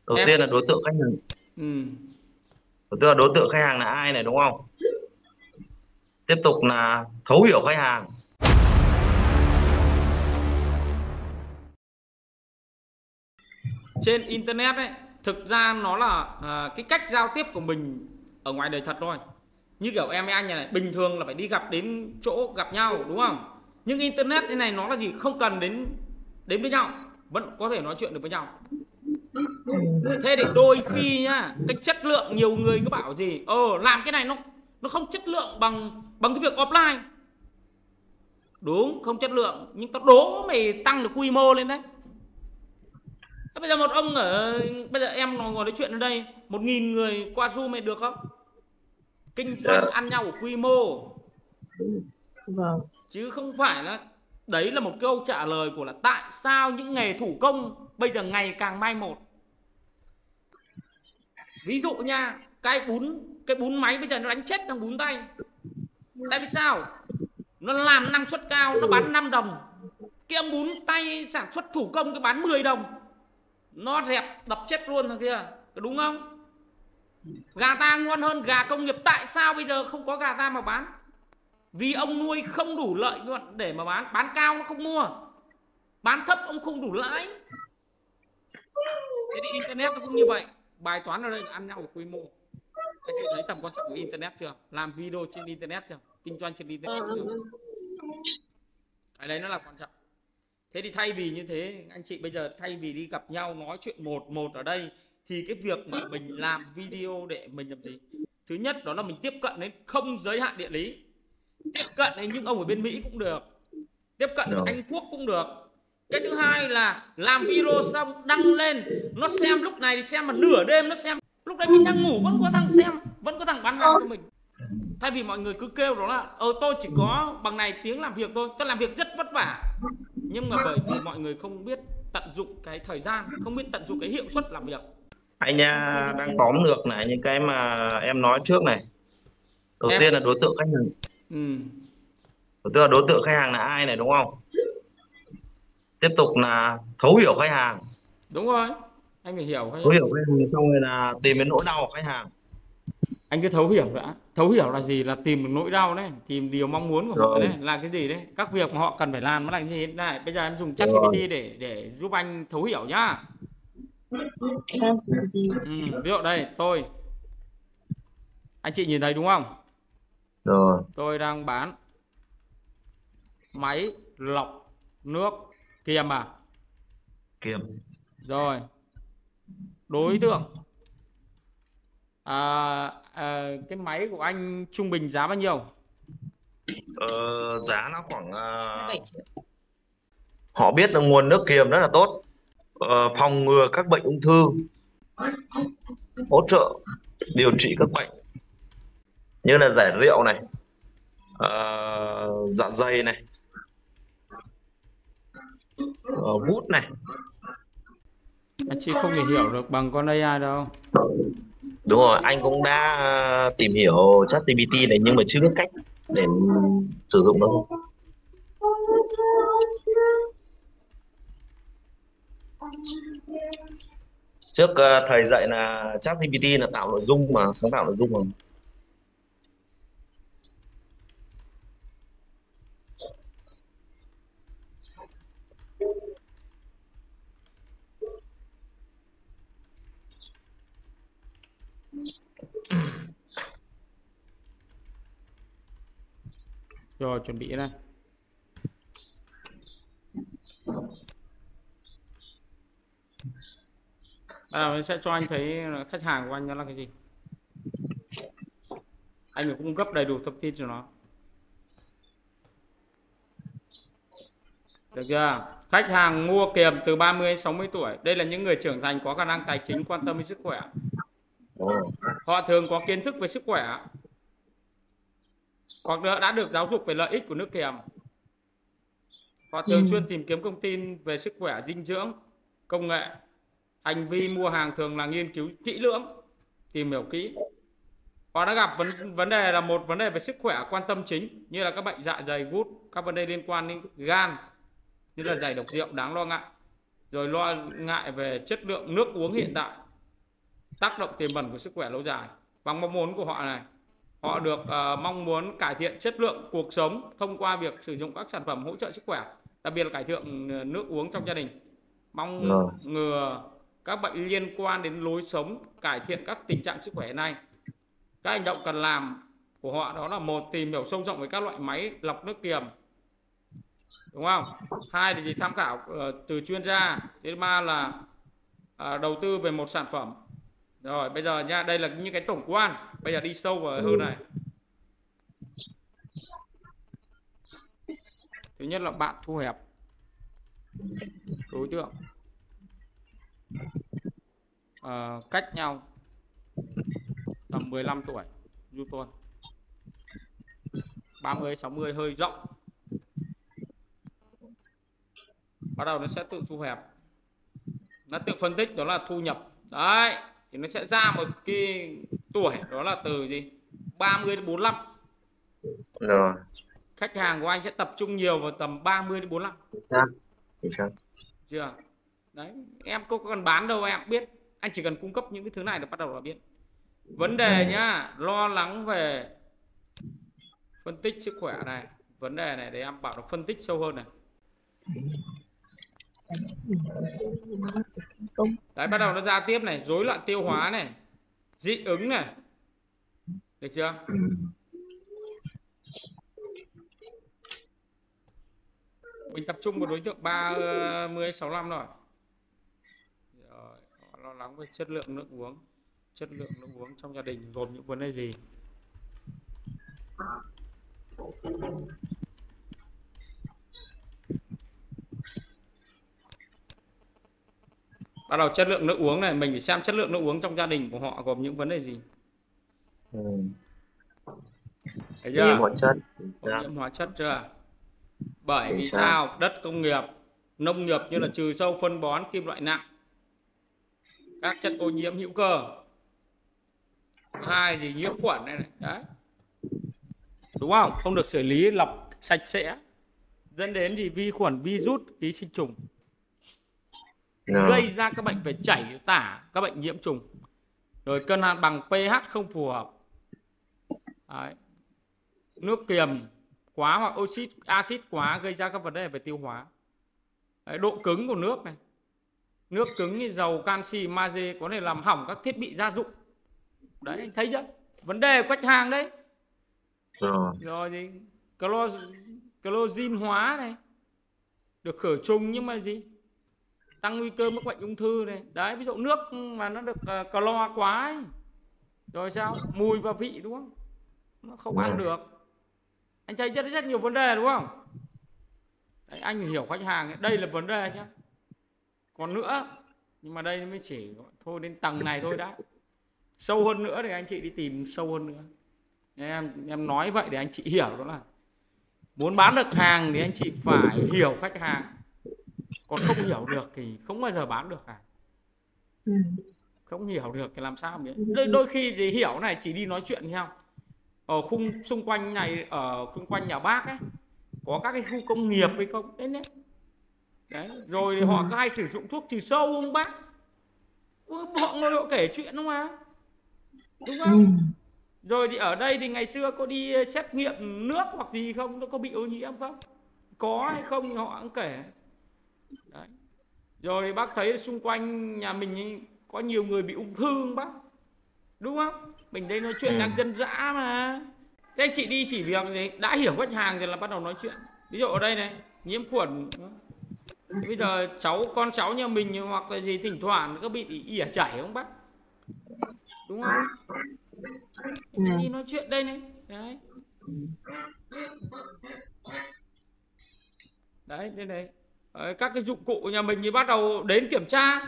Đầu Em tiên là đối tượng khách hàng. ừ. Đầu tiên là đối tượng khách hàng là ai này, đúng không? Tiếp tục là thấu hiểu khách hàng. Trên internet ấy, thực ra nó là cái cách giao tiếp của mình ở ngoài đời thật thôi. Như kiểu em với anh này, bình thường là phải đi gặp đến chỗ gặp nhau đúng không? Nhưng internet thế này nó là gì? Không cần đến với nhau, vẫn có thể nói chuyện được với nhau. Thế thì đôi khi nhá, cái chất lượng nhiều người cứ bảo gì làm cái này nó không chất lượng bằng bằng cái việc offline. Đúng, không chất lượng, nhưng tao đố mày tăng được quy mô lên đấy. Thế bây giờ một ông bây giờ em ngồi nói chuyện ở đây 1.000 người qua Zoom mày được không? Kinh Dạ, doanh ăn nhau ở quy mô, Vâng. chứ không phải là đấy là một câu trả lời của là tại sao những nghề thủ công bây giờ ngày càng mai một. Ví dụ nha, cái bún máy bây giờ nó đánh chết thằng bún tay. Tại vì sao? Nó làm năng suất cao, nó bán 5 đồng. Cái ông bún tay sản xuất thủ công cái bán 10 đồng. Nó dẹp đập chết luôn thằng kia, có đúng không? Gà ta ngon hơn gà công nghiệp, tại sao bây giờ không có gà ta mà bán? Vì ông nuôi không đủ lợi nhuận để mà bán cao nó không mua, bán thấp ông không đủ lãi. Thế thì internet nó cũng như vậy, bài toán ở đây là ăn nhau ở quy mô. Anh chị thấy tầm quan trọng của internet chưa? Làm video trên internet chưa? Kinh doanh trên internet chưa? Cái đấy nó là quan trọng. Thế thì thay vì như thế, anh chị bây giờ thay vì đi gặp nhau nói chuyện một một ở đây, thì cái việc mà mình làm video để mình làm gì? Thứ nhất đó là mình tiếp cận đến không giới hạn địa lý, tiếp cận đến những ông ở bên Mỹ cũng được, tiếp cận đến rồi. Anh Quốc cũng được. Cái thứ hai là làm video xong đăng lên, nó xem lúc này thì xem, mà nửa đêm nó xem, lúc đấy mình đang ngủ vẫn có thằng xem, vẫn có thằng bán hàng cho mình. Thay vì mọi người cứ kêu đó là tôi chỉ có bằng này tiếng làm việc thôi, tôi làm việc rất vất vả, nhưng mà bởi vì mọi người không biết tận dụng cái thời gian, không biết tận dụng cái hiệu suất làm việc. Anh đang tóm lược lại những cái mà em nói trước này. Đầu Em tiên là đối tượng khách hàng. ừ, Đầu tiên là đối tượng khách hàng là ai này, đúng không? Tiếp tục là thấu hiểu khách hàng. đúng rồi, anh phải hiểu Thấu hay hiểu khách hàng xong rồi là tìm đến nỗi đau của khách hàng. anh cứ thấu hiểu đã. Thấu hiểu là gì? Là tìm được nỗi đau đấy, tìm điều mong muốn của họ Rồi, đấy, là cái gì đấy, các việc mà họ cần phải làm nó là cái gì. Này bây giờ em dùng ChatGPT rồi, để giúp anh thấu hiểu nhá. ChatGPT. Ví dụ đây, anh chị nhìn thấy đúng không? rồi. Tôi đang bán máy lọc nước kiềm à. Kiềm. Rồi, đối tượng cái máy của anh trung bình giá bao nhiêu? Giá nó khoảng 7 triệu. họ biết là nguồn nước kiềm rất là tốt, phòng ngừa các bệnh ung thư, hỗ trợ điều trị các bệnh như là giải rượu này, dạ dày này, gút này. Anh chị không thể hiểu được bằng con AI đâu. Đúng rồi, anh cũng đã tìm hiểu ChatGPT này nhưng mà chưa biết cách để sử dụng đâu. Trước thầy dạy là ChatGPT là tạo nội dung mà, sáng tạo nội dung mà. Rồi chuẩn bị đây. Mình sẽ cho anh thấy là khách hàng của anh là cái gì. Anh phải cung cấp đầy đủ thông tin cho nó. Được chưa? Khách hàng mua kiềm từ 30 đến 60 tuổi. Đây là những người trưởng thành có khả năng tài chính, quan tâm đến sức khỏe. Họ thường có kiến thức về sức khỏe hoặc đã được giáo dục về lợi ích của nước kiềm. Họ thường xuyên tìm kiếm thông tin về sức khỏe, dinh dưỡng, công nghệ. Hành vi mua hàng thường là nghiên cứu kỹ lưỡng, tìm hiểu kỹ. Họ đã gặp vấn đề là một vấn đề về sức khỏe quan tâm chính như là các bệnh dạ dày, gút, các vấn đề liên quan đến gan như là giải độc rượu đáng lo ngại. Rồi lo ngại về chất lượng nước uống hiện tại, tác động tiềm ẩn của sức khỏe lâu dài. Và mong muốn của họ này, họ được mong muốn cải thiện chất lượng cuộc sống thông qua việc sử dụng các sản phẩm hỗ trợ sức khỏe, đặc biệt là cải thiện nước uống trong gia đình, mong ngừa các bệnh liên quan đến lối sống, cải thiện các tình trạng sức khỏe này. Các hành động cần làm của họ đó là: một, tìm hiểu sâu rộng về các loại máy lọc nước kiềm, đúng không? Hai là gì? Tham khảo từ chuyên gia. Thứ ba là đầu tư về một sản phẩm. Rồi bây giờ nha, đây là những cái tổng quan, bây giờ đi sâu vào hơn này. Thứ nhất là bạn thu hẹp đối tượng, cách nhau tầm 15 tuổi giúp tôi, 30 60 hơi rộng, bắt đầu nó sẽ tự thu hẹp, nó tự phân tích đó là thu nhập. Đấy, thì nó sẽ ra một cái tuổi đó là từ gì? 30 đến 45. Rồi. Khách hàng của anh sẽ tập trung nhiều vào tầm 30 đến 45. Chưa? Đấy, em có cần bán đâu em biết, anh chỉ cần cung cấp những cái thứ này là bắt đầu là biết. Vấn đề nhá, lo lắng về phân tích sức khỏe này, vấn đề này để em bảo là phân tích sâu hơn này. Đấy, bắt đầu nó ra tiếp này, rối loạn tiêu hóa này, dị ứng này, được chưa? Mình tập trung vào đối tượng 30 65 rồi. Rồi, lo lắng về chất lượng nước uống. Chất lượng nước uống trong gia đình gồm những vấn đề gì? Bắt đầu chất lượng nước uống này, mình phải xem chất lượng nước uống trong gia đình của họ gồm những vấn đề gì. Thấy chưa? Nhiễm hóa chất. Nhiễm hóa chất chưa? Bởi vì sao? Đất công nghiệp, nông nghiệp như là trừ sâu, phân bón, kim loại nặng, các chất ô nhiễm hữu cơ. Hai gì? Nhiễm khuẩn này, này. Đấy. Đúng không? Không được xử lý lọc sạch sẽ, dẫn đến gì? Vi khuẩn, virus, ký sinh trùng, gây ra các bệnh về chảy, tả, các bệnh nhiễm trùng. Rồi cân bằng pH không phù hợp. Đấy. Nước kiềm quá hoặc axit quá gây ra các vấn đề về tiêu hóa. Đấy, độ cứng của nước này, nước cứng như dầu canxi, magie có thể làm hỏng các thiết bị gia dụng. Đấy, anh thấy chưa? Vấn đề của khách hàng đấy. Rồi gì? Chlorine hóa này, được khử trùng nhưng mà gì? Tăng nguy cơ mắc bệnh ung thư này. Đấy, ví dụ nước mà nó được clo quá ấy. Rồi sao? Mùi và vị, đúng không? Nó không ăn được. Anh thấy rất nhiều vấn đề, đúng không? Đấy, anh phải hiểu khách hàng ấy. Đây là vấn đề nhé. Còn nữa, nhưng mà đây mới chỉ thôi đến tầng này thôi đã. Sâu hơn nữa thì anh chị đi tìm sâu hơn nữa. Em nói vậy để anh chị hiểu, đó là muốn bán được hàng thì anh chị phải hiểu khách hàng. Còn không hiểu được thì không bao giờ bán được hàng. Không hiểu được thì làm sao biết. Đôi khi thì hiểu này chỉ đi nói chuyện nhau. Ở xung quanh này, ở xung quanh nhà bác ấy, có các cái khu công nghiệp hay không? Đấy. Rồi thì họ có hay sử dụng thuốc trừ sâu không bác? Họ ngồi họ kể chuyện không à? Đúng không? Rồi thì ở đây thì ngày xưa có đi xét nghiệm nước hoặc gì không? Nó có bị ô nhiễm không? Có hay không thì họ cũng kể. Đấy. Rồi thì bác thấy xung quanh nhà mình ấy, có nhiều người bị ung thư không bác? Đúng không? Mình đây nói chuyện đang dân dã mà. Thế anh chị đi chỉ việc gì? Đã hiểu khách hàng rồi là bắt đầu nói chuyện. Ví dụ ở đây này, nhiễm khuẩn. Bây giờ con cháu nhà mình hoặc là gì thỉnh thoảng có bị ỉa chảy không bác? Đúng không? Mình đi nói chuyện đây này. Đấy. Đấy, đây này. Các cái dụng cụ của nhà mình thì bắt đầu đến kiểm tra.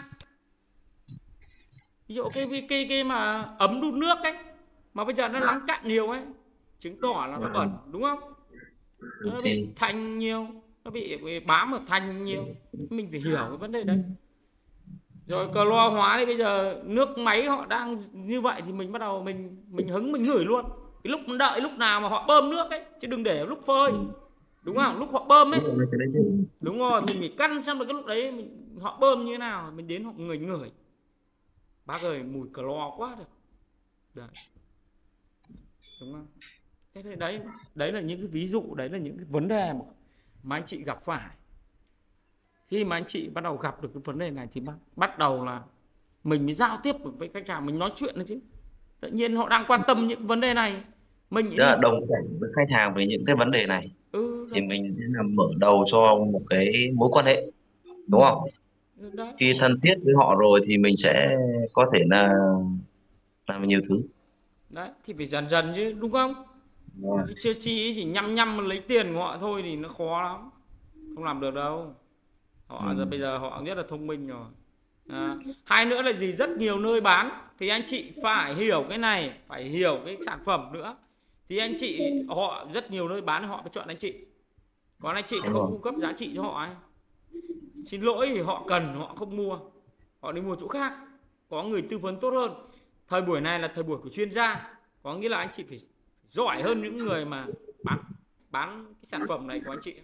Ví dụ cái mà ấm đun nước ấy, mà bây giờ nó lắng cạn nhiều ấy, chứng tỏ là nó bẩn, đúng không? Nó bị thành nhiều, nó bị bám ở thành nhiều. Mình phải hiểu cái vấn đề đấy. Rồi clo hóa thì bây giờ nước máy họ đang như vậy thì mình bắt đầu mình hứng mình ngửi luôn. Cái lúc đợi lúc nào mà họ bơm nước ấy, chứ đừng để lúc phơi. Đúng không? Lúc họ bơm ấy. Đúng rồi, mình phải căn xem được cái lúc đấy họ bơm như thế nào, mình đến họ ngửi. bác ơi mùi clo quá được. Đấy. Đúng không? Thế thì đấy là những cái ví dụ, đấy là những cái vấn đề mà anh chị gặp phải. Khi mà anh chị bắt đầu gặp được cái vấn đề này thì bắt đầu là mình mới giao tiếp được với khách hàng, mình nói chuyện nữa chứ. Tự nhiên họ đang quan tâm những vấn đề này, mình Tức đi. là đồng cảnh với khách hàng về những cái vấn đề này thì Đấy. mình sẽ là mở đầu cho một cái mối quan hệ, đúng không? Đấy. Khi thân thiết với họ rồi thì mình sẽ có thể là làm nhiều thứ. Đấy thì phải dần dần chứ, đúng không? Rồi. Chưa chi chỉ nhăm lấy tiền của họ thôi thì nó khó lắm, không làm được đâu. Họ Ừ. bây giờ họ rất là thông minh rồi. Hai nữa là gì, rất nhiều nơi bán thì anh chị phải hiểu cái này, phải hiểu cái sản phẩm nữa. Thì anh chị, họ rất nhiều nơi bán họ mới chọn anh chị. Còn anh chị Đúng không rồi. cung cấp giá trị cho họ ấy, xin lỗi thì họ cần họ không mua, họ đi mua chỗ khác có người tư vấn tốt hơn. Thời buổi này là thời buổi của chuyên gia, có nghĩa là anh chị phải giỏi hơn những người mà bán cái sản phẩm này của anh chị.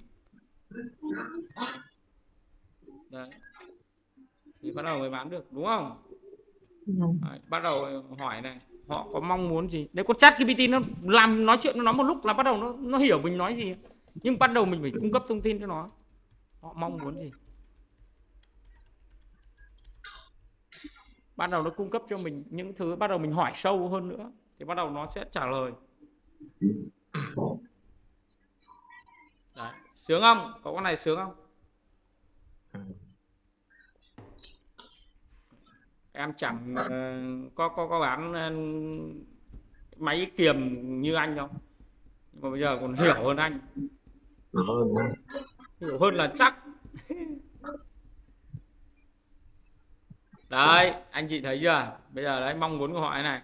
Đấy. Thì bắt đầu mới bán được, đúng không? Đấy, bắt đầu hỏi này, họ có mong muốn gì. Nếu con ChatGPT nó làm nói chuyện, nó nói một lúc là bắt đầu nó hiểu mình nói gì. Nhưng bắt đầu mình phải cung cấp thông tin cho nó, họ mong muốn gì, bắt đầu nó cung cấp cho mình những thứ, bắt đầu mình hỏi sâu hơn nữa thì bắt đầu nó sẽ trả lời. Đấy. Sướng không? Có con này sướng không? Em chẳng có bán máy kiềm như anh đâu, nhưng mà bây giờ còn hiểu hơn anh, hiểu hơn là chắc. Đấy, anh chị thấy chưa? Bây giờ đấy, mong muốn của họ này,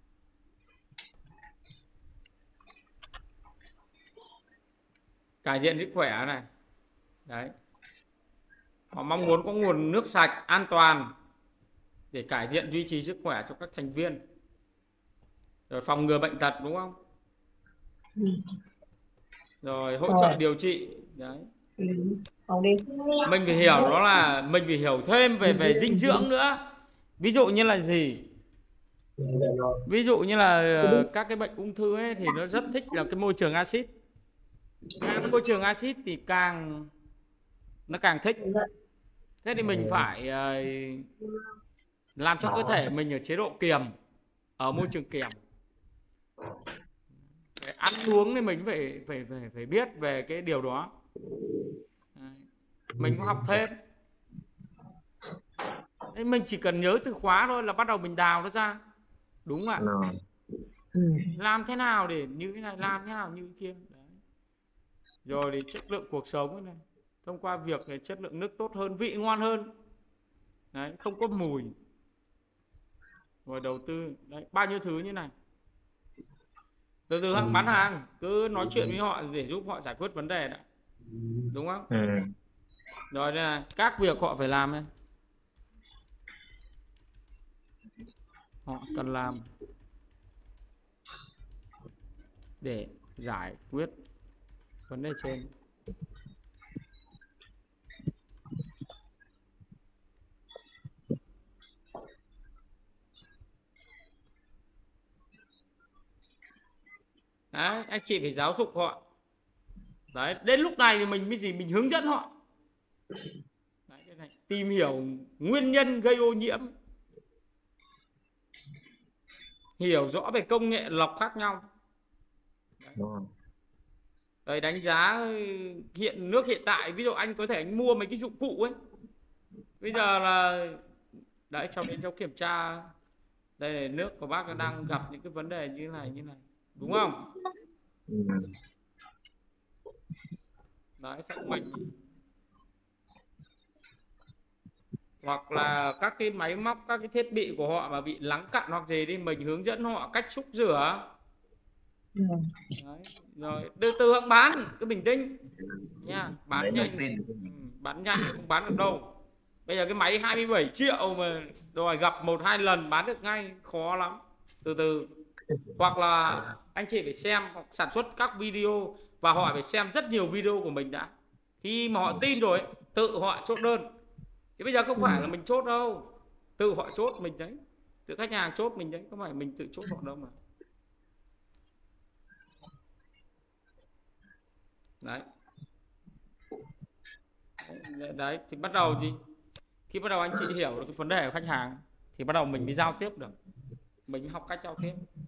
cải thiện sức khỏe này. Đấy, họ mong muốn có nguồn nước sạch an toàn để cải thiện duy trì sức khỏe cho các thành viên, rồi phòng ngừa bệnh tật, đúng không? Rồi hỗ trợ điều trị. Đấy, mình phải hiểu đó là mình phải hiểu thêm về dinh dưỡng nữa. Ví dụ như là gì? Ví dụ như là các cái bệnh ung thư ấy thì nó rất thích là cái môi trường axit. Cái môi trường axit thì nó càng thích. Thế thì mình phải làm cho cơ thể mình ở chế độ kiềm, ở môi trường kiềm. Ăn uống thì mình phải biết về cái điều đó. Mình có học thêm. Thế mình chỉ cần nhớ từ khóa thôi là bắt đầu mình đào nó ra, đúng không ạ? Làm thế nào để như thế này, làm thế nào như thế kia. Đấy. Rồi thì chất lượng cuộc sống này, thông qua việc để chất lượng nước tốt hơn, vị ngon hơn. Đấy, không có mùi. Rồi đầu tư, đấy, bao nhiêu thứ như này. Từ từ hãng bán hàng, cứ nói chuyện với họ để giúp họ giải quyết vấn đề đã. Đúng không? Rồi đây này, các việc họ phải làm này. Họ cần làm để giải quyết vấn đề trên. Đấy, anh chị phải giáo dục họ. Đấy, đến lúc này thì mình mới gì, mình hướng dẫn họ. Đấy, cái này, tìm hiểu nguyên nhân gây ô nhiễm, hiểu rõ về công nghệ lọc khác nhau. Đấy, đánh giá nước hiện tại, ví dụ anh có thể anh mua mấy cái dụng cụ ấy. Bây giờ là đấy, trong đến trong kiểm tra, đây là nước của bác đang gặp những cái vấn đề như này, đúng không? Đấy, xong mình hoặc là các cái máy móc, các cái thiết bị của họ mà bị lắng cặn hoặc gì đi, mình hướng dẫn họ cách xúc rửa. Đấy. Rồi từ từ hãng bán, cứ bình tĩnh nha, bán nhanh thì không bán được đâu. Bây giờ cái máy 27 triệu mà đòi gặp 1-2 lần bán được ngay, khó lắm. Từ từ. Hoặc là anh chị phải xem hoặc sản xuất các video và họ phải xem rất nhiều video của mình đã. Khi mà họ tin rồi, tự họ chốt đơn. Chứ bây giờ không phải là mình chốt đâu, tự họ chốt mình đấy. Tự khách hàng chốt mình đấy, không phải mình tự chốt họ đâu mà. Đấy. Đấy thì bắt đầu gì, khi bắt đầu anh chị hiểu được cái vấn đề của khách hàng thì bắt đầu mình mới giao tiếp được, mình học cách giao tiếp.